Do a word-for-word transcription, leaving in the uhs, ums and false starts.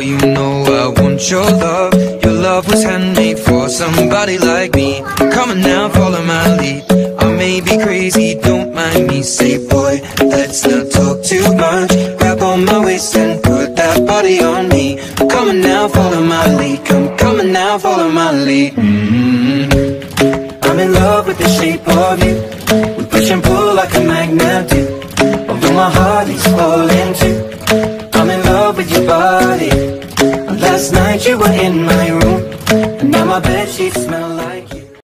you know I want your love. Your love was handmade for somebody like me. Come on now, follow my lead. I may be crazy, don't mind me. Say boy, let's not talk too much. Grab on my waist and put that body on me. Come on now, follow my lead. Come, come on now, follow my lead. mm-hmm. I'm in love with the shape of you. We push and pull like a magnet do. Although my heart is falling too. I'm in love with your body. Last night you were in my room, and now my bedsheets smell like